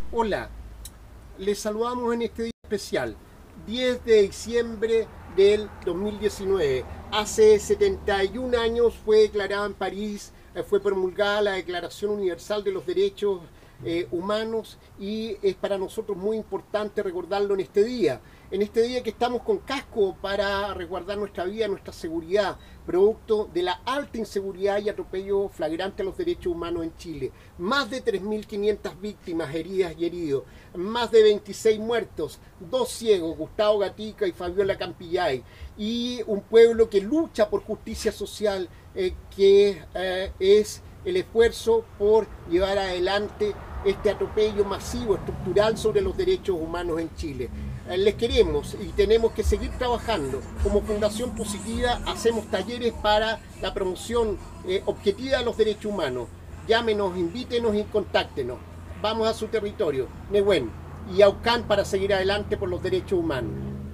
Hola, les saludamos en este día especial, 10 de diciembre del 2019. Hace 71 años fue declarada en París, fue promulgada la Declaración Universal de los Derechos Humanos, y es para nosotros muy importante recordarlo en este día que estamos con casco para resguardar nuestra vida, nuestra seguridad, producto de la alta inseguridad y atropello flagrante a los derechos humanos en Chile. Más de 3.500 víctimas heridas y heridos, más de 26 muertos, 2 ciegos, Gustavo Gatica y Fabiola Campillay, y un pueblo que lucha por justicia social, que es el esfuerzo por llevar adelante este atropello masivo, estructural sobre los derechos humanos en Chile. Les queremos y tenemos que seguir trabajando. Como Fundación Positiva hacemos talleres para la promoción objetiva de los derechos humanos. Llámenos, invítenos y contáctenos. Vamos a su territorio, Nehuen y Aucán, para seguir adelante por los derechos humanos.